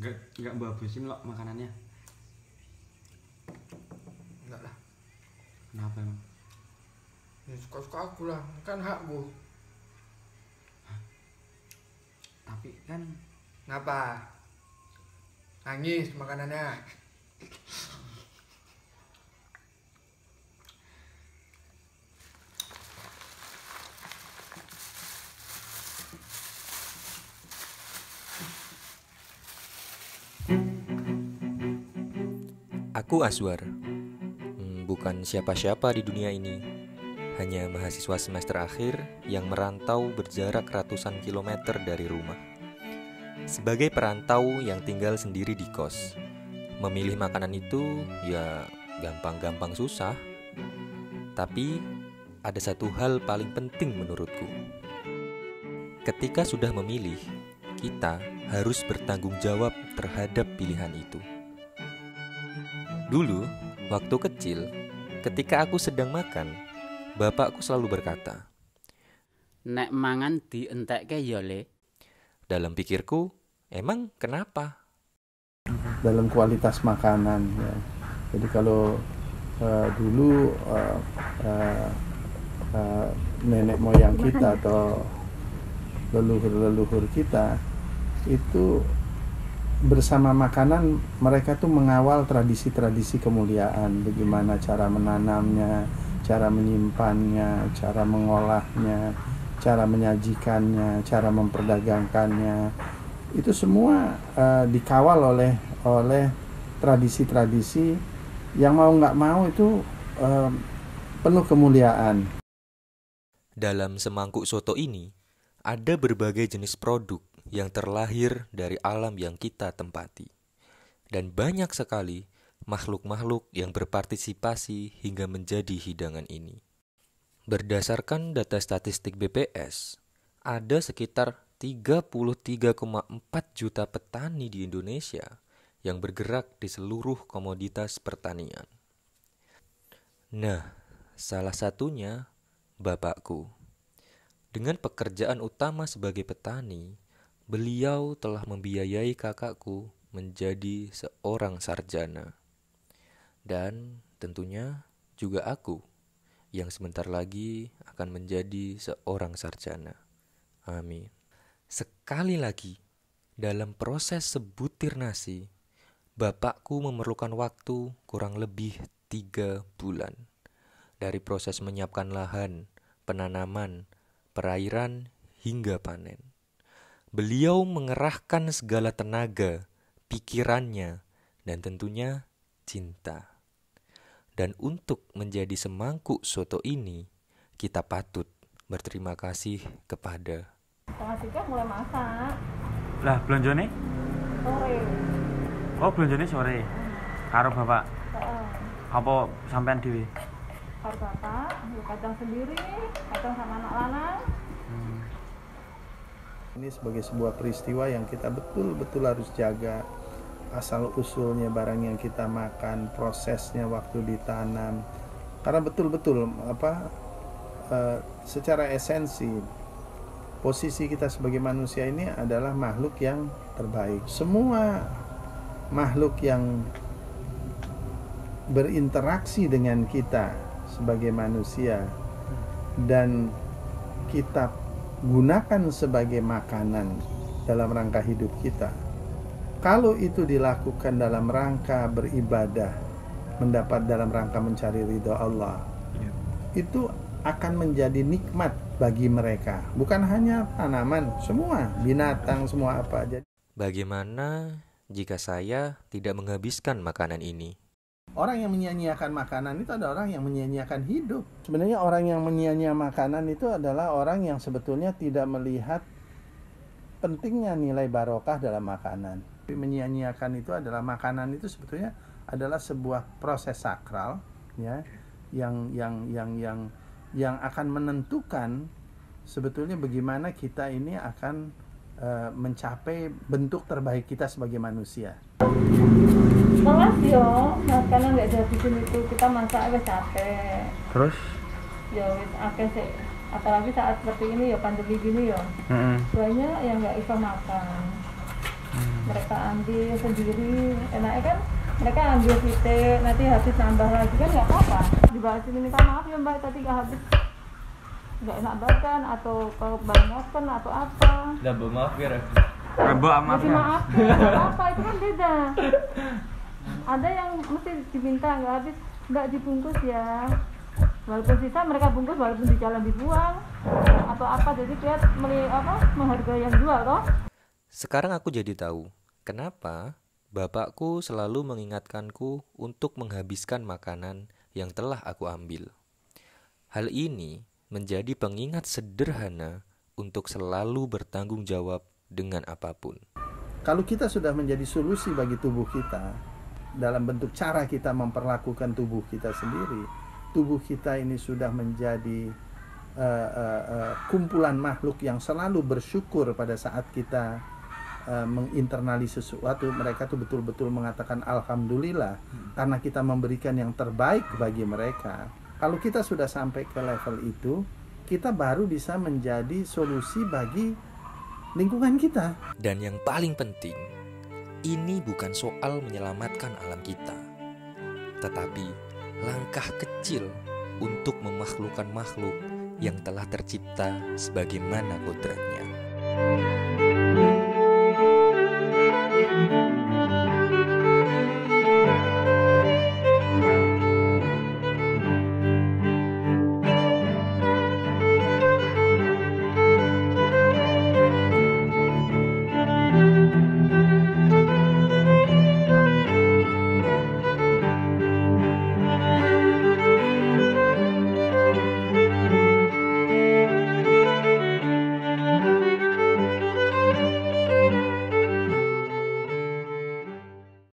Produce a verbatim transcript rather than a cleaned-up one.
Enggak enggak bagusin loh makanannya. Enggak lah. Kenapa emang? Ya suka-suka aku lah, kan hakku. Tapi kan Ngapa? Nangis makanannya. Aku Azwar, hmm, bukan siapa-siapa di dunia ini. Hanya mahasiswa semester akhir yang merantau berjarak ratusan kilometer dari rumah. Sebagai perantau yang tinggal sendiri di kos, memilih makanan itu ya gampang-gampang susah. Tapi ada satu hal paling penting menurutku. Ketika sudah memilih, kita harus bertanggung jawab terhadap pilihan itu. Dulu, waktu kecil, ketika aku sedang makan, bapakku selalu berkata, "Nek mangan dientekke ya, Le." Dalam pikirku, emang kenapa? Dalam kualitas makanan ya. Jadi kalau uh, dulu uh, uh, uh, nenek moyang kita atau leluhur-leluhur kita itu bersama makanan mereka tuh mengawal tradisi-tradisi kemuliaan, bagaimana cara menanamnya, cara menyimpannya, cara mengolahnya, cara menyajikannya, cara memperdagangkannya. Itu semua uh, dikawal oleh oleh tradisi-tradisi yang mau nggak mau itu uh, penuh kemuliaan. Dalam semangkuk soto ini ada berbagai jenis produk yang terlahir dari alam yang kita tempati. Dan banyak sekali makhluk-makhluk yang berpartisipasi hingga menjadi hidangan ini. Berdasarkan data statistik B P S, ada sekitar tiga puluh tiga koma empat juta petani di Indonesia yang bergerak di seluruh komoditas pertanian. Nah, salah satunya bapakku. Dengan pekerjaan utama sebagai petani, beliau telah membiayai kakakku menjadi seorang sarjana. Dan tentunya juga aku yang sebentar lagi akan menjadi seorang sarjana. Amin. Sekali lagi, dalam proses sebutir nasi, bapakku memerlukan waktu kurang lebih tiga bulan. Dari proses menyiapkan lahan, penanaman, perairan, hingga panen. Beliau mengerahkan segala tenaga, pikirannya, dan tentunya cinta. Dan untuk menjadi semangkuk soto ini, kita patut berterima kasih kepada Tengah tiga mulai masak. lah belanjane? Sore. Oh, belanjane sore. Karo bapak. Heeh. Apa sampean dhewe? Karo bapak, ya kadang sendiri, kadang sama anak lanang. Hmm. Ini sebagai sebuah peristiwa yang kita betul-betul harus jaga. Asal-usulnya barang yang kita makan, prosesnya waktu ditanam. Karena betul-betul apa uh, secara esensi posisi kita sebagai manusia ini adalah makhluk yang terbaik. Semua makhluk yang berinteraksi dengan kita sebagai manusia dan kita gunakan sebagai makanan dalam rangka hidup kita. Kalau itu dilakukan dalam rangka beribadah, mendapat dalam rangka mencari ridho Allah, itu akan menjadi nikmat bagi mereka. Bukan hanya tanaman, semua binatang, semua apa. Jadi, bagaimana jika saya tidak menghabiskan makanan ini? orang yang menyia-nyiakan makanan itu adalah orang yang menyia-nyiakan hidup. Sebenarnya orang yang menyia-nyiakan makanan itu adalah orang yang sebetulnya tidak melihat pentingnya nilai barokah dalam makanan. Menyia-nyiakan itu adalah makanan itu sebetulnya adalah sebuah proses sakral, ya, yang yang yang yang yang akan menentukan sebetulnya bagaimana kita ini akan uh, mencapai bentuk terbaik kita sebagai manusia. Kelas yo, nah karena nggak dihabisin itu kita masak wes capek. Terus? Ya wes akeh sih. Apalagi saat seperti ini ya pandemi gini ya. Heeh. Banyak yang nggak bisa makan. Hmm. mereka ambil sendiri. Enaknya kan mereka ambil titik, nanti habis nambah lagi kan nggak apa-apa. Dibahas ini minta maaf ya mbak, tadi nggak habis, nggak enak badan atau kebanyakan atau apa. Udah maaf ya Ref. Mbak maaf Masih ya. maaf, nggak apa itu kan beda. Ada yang mesti diminta nggak habis, nggak dibungkus ya. Walaupun sisa mereka bungkus, walaupun di jalan dibuang atau apa, jadi dia meli apa menghargai yang jual toh. Sekarang aku jadi tahu kenapa bapakku selalu mengingatkanku untuk menghabiskan makanan yang telah aku ambil. Hal ini menjadi pengingat sederhana untuk selalu bertanggung jawab dengan apapun. Kalau kita sudah menjadi solusi bagi tubuh kita dalam bentuk cara kita memperlakukan tubuh kita sendiri, tubuh kita ini sudah menjadi uh, uh, uh, kumpulan makhluk yang selalu bersyukur pada saat kita uh, menginternali sesuatu. Mereka tuh betul-betul mengatakan alhamdulillah hmm. karena kita memberikan yang terbaik bagi mereka. Kalau kita sudah sampai ke level itu, kita baru bisa menjadi solusi bagi lingkungan kita. Dan yang paling penting, ini bukan soal menyelamatkan alam kita, tetapi langkah kecil untuk memakhlukkan makhluk yang telah tercipta sebagaimana kodratnya.